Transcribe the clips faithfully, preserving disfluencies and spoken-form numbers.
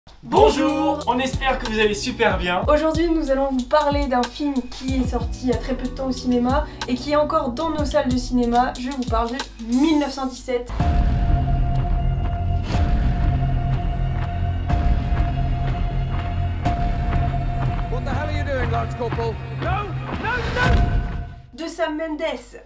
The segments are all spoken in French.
Bonjour, on espère que vous allez super bien. Aujourd'hui nous allons vous parler d'un film qui est sorti il y a très peu de temps au cinéma et qui est encore dans nos salles de cinéma. Je vous parle de mille neuf cent dix-sept. What the hell are you doing, Lance Corporal? No, no, no! De Sam Mendes.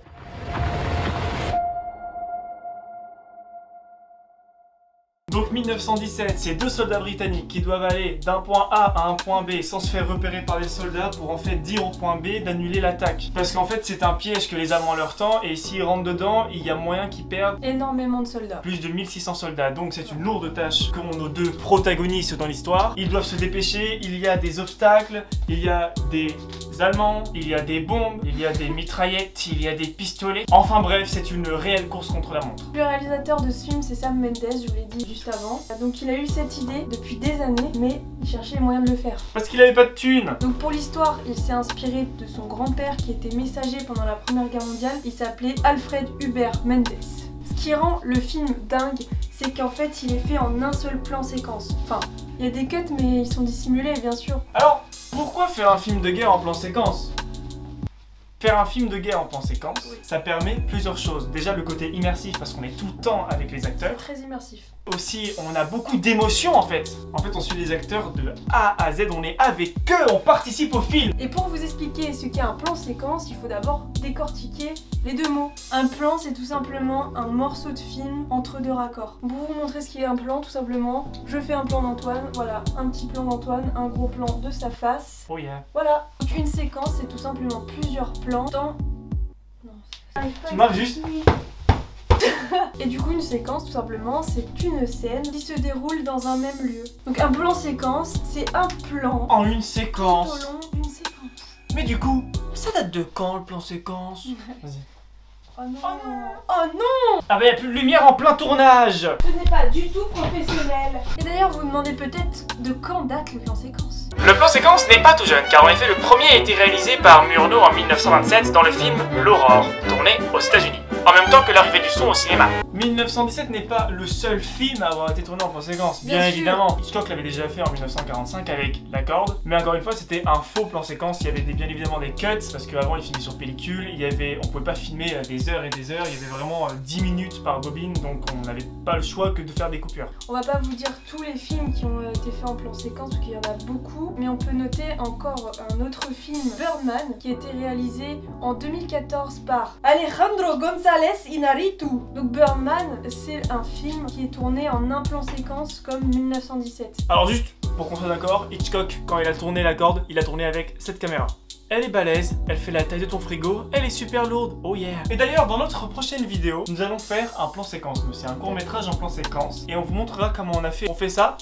Donc mille neuf cent dix-sept, c'est deux soldats britanniques qui doivent aller d'un point A à un point B sans se faire repérer par les soldats pour en fait dire au point B d'annuler l'attaque. Parce qu'en fait c'est un piège que les Allemands leur tendent et s'ils rentrent dedans, il y a moyen qu'ils perdent énormément de soldats. Plus de mille six cents soldats, donc c'est une lourde tâche qu'ont nos deux protagonistes dans l'histoire. Ils doivent se dépêcher, il y a des obstacles, il y a des Allemands, il y a des bombes, il y a des mitraillettes, il y a des pistolets. Enfin bref, c'est une réelle course contre la montre. Le réalisateur de ce film c'est Sam Mendes, je vous l'ai dit juste avant. Donc il a eu cette idée depuis des années, mais il cherchait les moyens de le faire. Parce qu'il avait pas de thunes. Donc pour l'histoire, il s'est inspiré de son grand-père qui était messager pendant la Première Guerre mondiale. Il s'appelait Alfred Hubert Mendes. Ce qui rend le film dingue, c'est qu'en fait il est fait en un seul plan séquence. Enfin, il y a des cuts mais ils sont dissimulés bien sûr. Alors, pourquoi faire un film de guerre en plan séquence ? Faire un film de guerre en plan séquence, oui, ça permet plusieurs choses. Déjà le côté immersif parce qu'on est tout le temps avec les acteurs. Très immersif. Aussi, on a beaucoup d'émotions en fait. En fait, on suit les acteurs de A à Z, on est avec eux, on participe au film. Et pour vous expliquer ce qu'est un plan séquence, il faut d'abord décortiquer les deux mots. Un plan, c'est tout simplement un morceau de film entre deux raccords. Pour vous montrer ce qu'est un plan, tout simplement, je fais un plan d'Antoine, voilà, un petit plan d'Antoine, un gros plan de sa face. Oh yeah. Voilà. Donc une séquence, c'est tout simplement plusieurs plans dans... Non, tu marques juste. Et du coup une séquence tout simplement c'est une scène qui se déroule dans un même lieu. Donc un plan séquence c'est un plan en une séquence tout au long d'une séquence. Mais du coup ça date de quand le plan séquence? Vas-y. Oh non. Oh non. Oh non. Ah bah y'a plus de lumière en plein tournage. Ce n'est pas du tout professionnel. Et d'ailleurs vous vous demandez peut-être de quand date le plan séquence. Le plan séquence n'est pas tout jeune car en effet le premier a été réalisé par Murnau en mille neuf cent vingt-sept dans le film L'Aurore, tourné aux États-Unis. En même temps que l'arrivée du son au cinéma. mille neuf cent dix-sept n'est pas le seul film à avoir été tourné en plan séquence, bien, bien évidemment. Hitchcock l'avait déjà fait en mille neuf cent quarante-cinq avec La Corde, mais encore une fois c'était un faux plan séquence, il y avait des, bien évidemment des cuts, parce qu'avant il filmait sur pellicule, il y avait, on pouvait pas filmer des heures et des heures, il y avait vraiment dix minutes par bobine, donc on n'avait pas le choix que de faire des coupures. On va pas vous dire tous les films qui ont été faits en plan séquence, parce qu'il y en a beaucoup, mais on peut noter encore un autre film, Birdman, qui a été réalisé en deux mille quatorze par Alejandro González Inarritu. Donc Birdman, c'est un film qui est tourné en un plan séquence comme mille neuf cent dix-sept. Alors juste, pour qu'on soit d'accord, Hitchcock, quand il a tourné La Corde, il a tourné avec cette caméra. Elle est balèze, elle fait la taille de ton frigo, elle est super lourde, oh yeah. Et d'ailleurs, dans notre prochaine vidéo, nous allons faire un plan séquence. C'est un court métrage en plan séquence, et on vous montrera comment on a fait. On fait ça.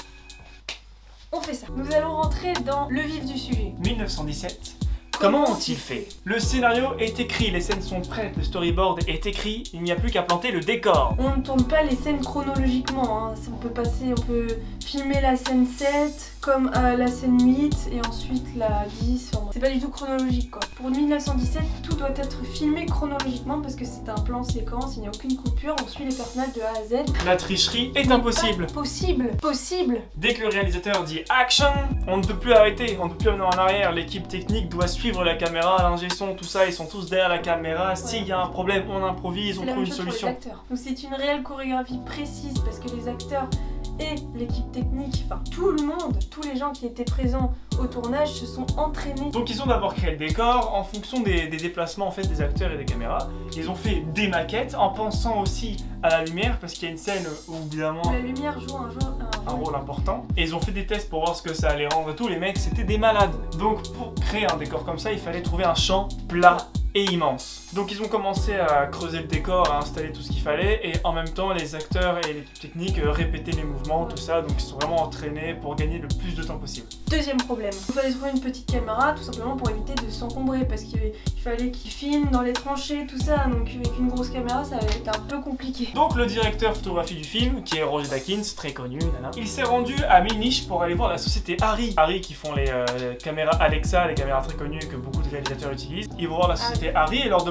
On fait ça. Nous allons rentrer dans le vif du sujet. mille neuf cent dix-sept. Comment ont-ils fait? Le scénario est écrit, les scènes sont prêtes, le storyboard est écrit, il n'y a plus qu'à planter le décor. On ne tourne pas les scènes chronologiquement, hein. On peut passer, on peut filmer la scène sept comme euh, la scène huit et ensuite la dix. Enfin, c'est pas du tout chronologique quoi. Pour mille neuf cent dix-sept, tout doit être filmé chronologiquement parce que c'est un plan séquence, il n'y a aucune coupure, on suit les personnages de A à Z. La tricherie est impossible. Possible, possible. Dès que le réalisateur dit action, on ne peut plus arrêter, on ne peut plus revenir en arrière, l'équipe technique doit suivre la caméra, l'ingé son, tout ça, ils sont tous derrière la caméra. Ouais. S'il y a un problème, on improvise, on trouve une solution. Donc c'est une réelle chorégraphie précise parce que les acteurs et l'équipe technique, enfin tout le monde, tous les gens qui étaient présents au tournage se sont entraînés. Donc ils ont d'abord créé le décor en fonction des, des déplacements en fait des acteurs et des caméras. Ils ont fait des maquettes en pensant aussi à la lumière parce qu'il y a une scène où évidemment la lumière joue un, jour, un, un rôle important. Et ils ont fait des tests pour voir ce que ça allait rendre et tout. Les mecs c'était des malades. Donc pour créer un décor comme ça, il fallait trouver un champ plat et immense. Donc ils ont commencé à creuser le décor, à installer tout ce qu'il fallait et en même temps les acteurs et l'équipe technique répétaient les mouvements, tout ça, donc ils sont vraiment entraînés pour gagner le plus de temps possible. Deuxième problème, il fallait trouver une petite caméra tout simplement pour éviter de s'encombrer parce qu'il fallait qu'ils filment dans les tranchées, tout ça, donc avec une grosse caméra ça allait être un peu compliqué. Donc le directeur photographie du film, qui est Roger Deakins, très connu, nana, il s'est rendu à Munich pour aller voir la société Arri. Arri qui font les, euh, les caméras Alexa, les caméras très connues que beaucoup de réalisateurs utilisent. Ils vont voir la société Arri et leur demandent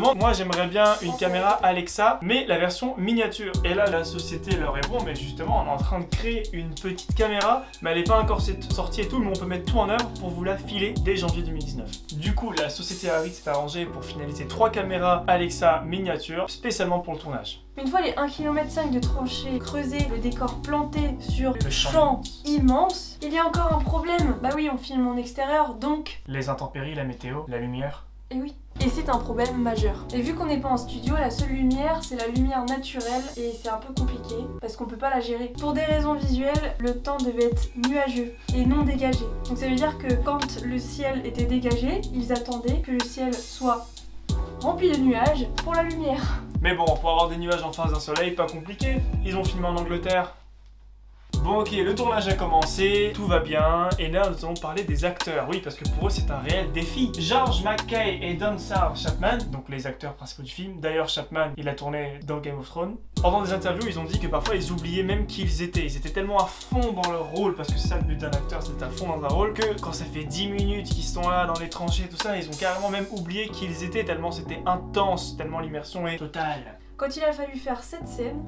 Justement, moi j'aimerais bien une caméra Alexa, mais la version miniature. Et là, la société leur répond, mais justement, on est en train de créer une petite caméra, mais elle n'est pas encore sortie et tout, mais on peut mettre tout en œuvre pour vous la filer dès janvier deux mille dix-neuf. Du coup, la société Harry s'est arrangée pour finaliser trois caméras Alexa miniature, spécialement pour le tournage. Une fois les un virgule cinq kilomètres de tranchées creusées, le décor planté sur le champ, champ immense, il y a encore un problème. Bah oui, on filme en extérieur, donc... Les intempéries, la météo, la lumière... Et oui. Et c'est un problème majeur. Et vu qu'on n'est pas en studio, la seule lumière, c'est la lumière naturelle et c'est un peu compliqué parce qu'on peut pas la gérer. Pour des raisons visuelles, le temps devait être nuageux et non dégagé. Donc ça veut dire que quand le ciel était dégagé, ils attendaient que le ciel soit rempli de nuages pour la lumière. Mais bon, pour avoir des nuages en face d'un soleil, pas compliqué. Ils ont filmé en Angleterre. Bon ok, le tournage a commencé, tout va bien, et là nous allons parler des acteurs, oui parce que pour eux c'est un réel défi. George McKay et Donald Chapman, donc les acteurs principaux du film, d'ailleurs Chapman il a tourné dans Game of Thrones. Pendant des interviews ils ont dit que parfois ils oubliaient même qui ils étaient, ils étaient tellement à fond dans leur rôle, parce que c'est ça le but d'un acteur, c'est d'être à fond dans un rôle, que quand ça fait dix minutes qu'ils sont là dans les tranchées tout ça, ils ont carrément même oublié qui ils étaient tellement c'était intense, tellement l'immersion est totale. Quand il a fallu faire cette scène,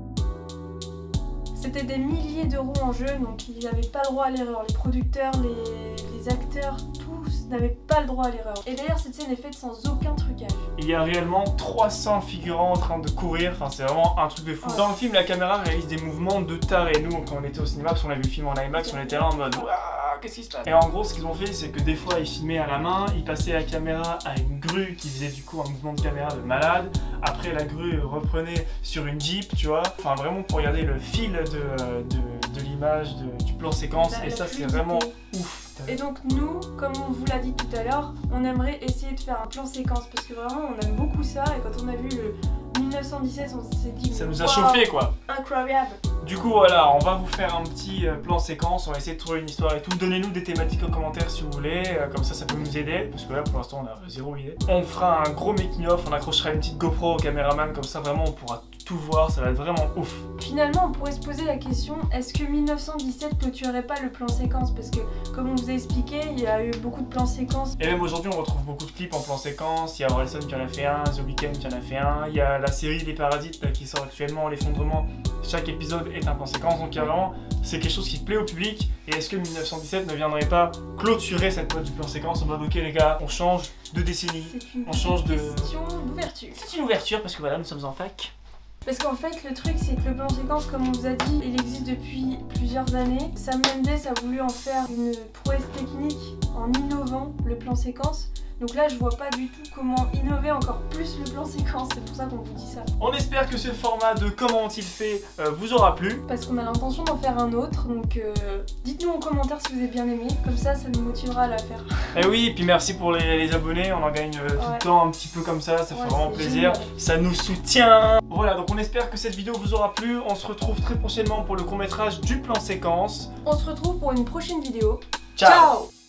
c'était des milliers d'euros en jeu, donc ils n'avaient pas le droit à l'erreur. Les producteurs, les, les acteurs, tous n'avaient pas le droit à l'erreur. Et d'ailleurs, cette scène est faite sans aucun trucage. Il y a réellement trois cents figurants en train de courir, enfin c'est vraiment un truc de fou. Ouais. Dans le film, la caméra réalise des mouvements de taré. Nous, quand on était au cinéma, parce qu'on a vu le film en IMAX, on était là en mode waouh, qu'est-ce qui se passe? Et en gros, ce qu'ils ont fait, c'est que des fois, ils filmaient à la main, ils passaient la caméra à une grue qui faisait du coup un mouvement de caméra de malade. Après, la grue reprenait sur une Jeep, tu vois. Enfin, vraiment pour regarder le fil de, de, de l'image, du plan séquence. La, et la ça, c'est vraiment ouf. Et donc nous, comme on vous l'a dit tout à l'heure, on aimerait essayer de faire un plan séquence parce que vraiment on aime beaucoup ça et quand on a vu le mille neuf cent dix-sept on s'est dit ça nous a wow, chauffé quoi. Incroyable. Du coup voilà, on va vous faire un petit plan séquence, on va essayer de trouver une histoire et tout. Donnez-nous des thématiques en commentaire si vous voulez, comme ça ça peut nous aider parce que là pour l'instant on a zéro idée. On fera un gros making of, on accrochera une petite GoPro au caméraman comme ça vraiment on pourra tout voir, ça va être vraiment ouf. Finalement on pourrait se poser la question, est-ce que mille neuf cent dix-sept ne tuerait pas le plan séquence? Parce que comme on vous a expliqué, il y a eu beaucoup de plans séquences. Et même aujourd'hui on retrouve beaucoup de clips en plan séquence, il y a Orelsan qui en a fait un, The Weeknd qui en a fait un, il y a la série Les Parasites là, qui sort actuellement, l'effondrement, chaque épisode est un plan séquence, donc il y a vraiment, c'est quelque chose qui plaît au public. Et est-ce que mille neuf cent dix-sept ne viendrait pas clôturer cette mode du plan séquence en mode ok les gars, on change de décennie, on change de... C'est une question d'ouverture. C'est une ouverture parce que voilà, nous sommes en fac. Parce qu'en fait, le truc, c'est que le plan séquence, comme on vous a dit, il existe depuis plusieurs années. Sam Mendes a voulu en faire une prouesse technique en innovant le plan séquence. Donc là, je vois pas du tout comment innover encore plus le plan séquence, c'est pour ça qu'on vous dit ça. On espère que ce format de comment ont-ils fait euh, vous aura plu. Parce qu'on a l'intention d'en faire un autre, donc euh, dites-nous en commentaire si vous avez bien aimé, comme ça, ça nous motivera à la faire. Et oui, et puis merci pour les, les abonnés, on en gagne euh, tout ouais. le temps un petit peu comme ça, ça ouais, fait vraiment plaisir, génial. Ça nous soutient. Voilà, donc on espère que cette vidéo vous aura plu, on se retrouve très prochainement pour le court-métrage du plan séquence. On se retrouve pour une prochaine vidéo. Ciao, Ciao.